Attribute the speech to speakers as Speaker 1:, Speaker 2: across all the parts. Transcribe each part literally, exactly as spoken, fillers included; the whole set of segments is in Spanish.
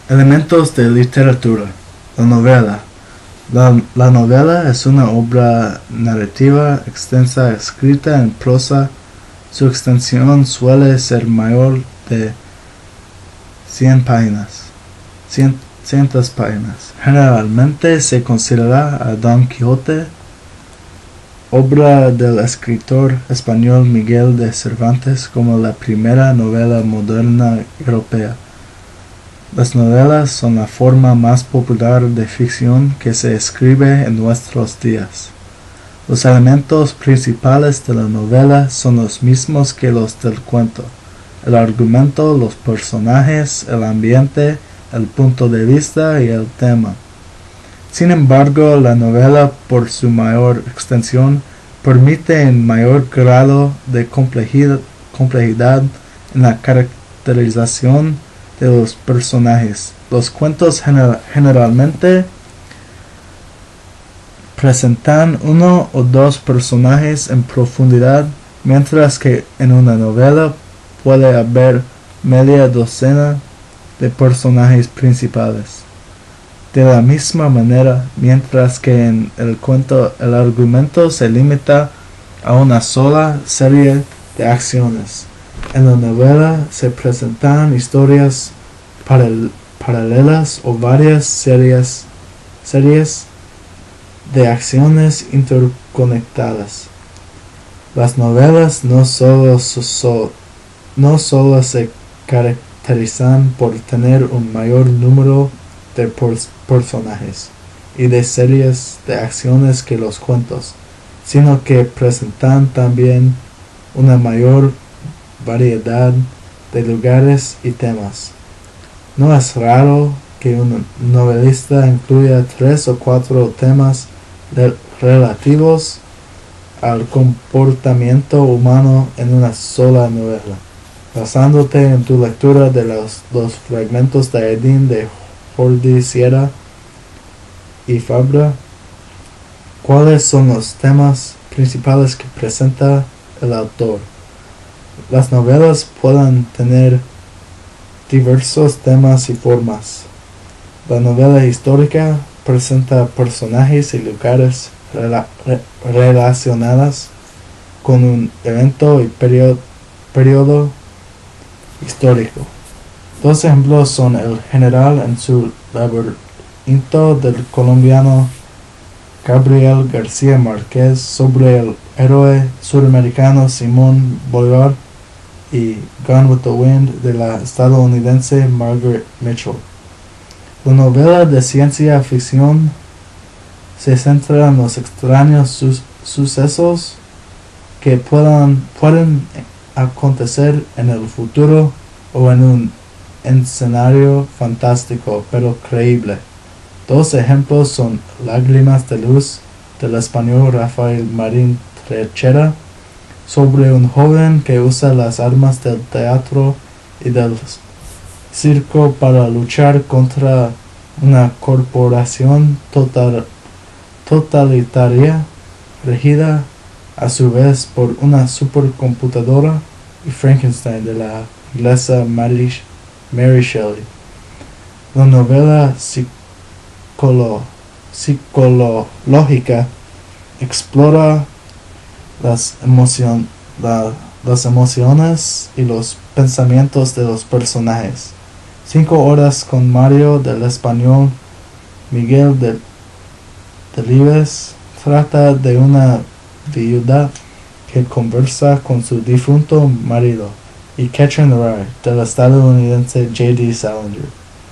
Speaker 1: Elementos de literatura. La novela. La, la novela es una obra narrativa extensa escrita en prosa. Su extensión suele ser mayor de cien páginas. cien, cientos páginas. Generalmente se considera a Don Quijote, obra del escritor español Miguel de Cervantes, como la primera novela moderna europea. Las novelas son la forma más popular de ficción que se escribe en nuestros días. Los elementos principales de la novela son los mismos que los del cuento: el argumento, los personajes, el ambiente, el punto de vista y el tema. Sin embargo, la novela, por su mayor extensión, permite un mayor grado de complejidad, complejidad en la caracterización de los personajes. Los cuentos gener generalmente presentan uno o dos personajes en profundidad, mientras que en una novela puede haber media docena de personajes principales. De la misma manera, mientras que en el cuento el argumento se limita a una sola serie de acciones, en la novela se presentan historias paral paralelas o varias series, series de acciones interconectadas. Las novelas no solo, so, no solo se caracterizan por tener un mayor número de personajes y de series de acciones que los cuentos, sino que presentan también una mayor variedad de lugares y temas. No es raro que un novelista incluya tres o cuatro temas relativos al comportamiento humano en una sola novela. Basándote en tu lectura de los, los fragmentos de Edín de Jordi Sierra y Fabra, ¿cuáles son los temas principales que presenta el autor? Las novelas pueden tener diversos temas y formas. La novela histórica presenta personajes y lugares rela re relacionados con un evento y periodo, periodo histórico. Dos ejemplos son El general en su laberinto del colombiano Gabriel García Márquez sobre el héroe suramericano Simón Bolívar, y Gone with the Wind de la estadounidense Margaret Mitchell. La novela de ciencia ficción se centra en los extraños su sucesos que puedan, pueden acontecer en el futuro o en un escenario fantástico pero creíble. Dos ejemplos son Lágrimas de luz del español Rafael Marín Trinchera, sobre un joven que usa las armas del teatro y del circo para luchar contra una corporación total, totalitaria regida a su vez por una supercomputadora, y Frankenstein de la inglesa Mary, Mary Shelley. La novela psicolo, psicológica explora las, emocion, la, las emociones y los pensamientos de los personajes. Cinco horas con Mario del español Miguel de Delibes trata de una viuda que conversa con su difunto marido, y Catcher in the Rye del estadounidense J D Salinger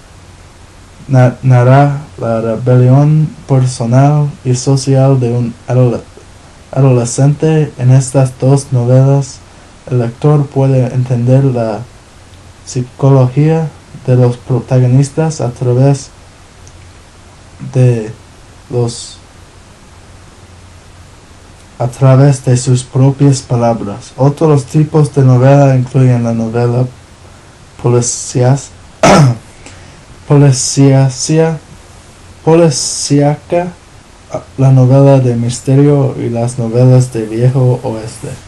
Speaker 1: Na narra la rebelión personal y social de un adolescente adolescente. En estas dos novelas, el lector puede entender la psicología de los protagonistas a través de los a través de sus propias palabras. Otros tipos de novela incluyen la novela policías, policíaca, policíaca, la novela de misterio y las novelas de viejo oeste.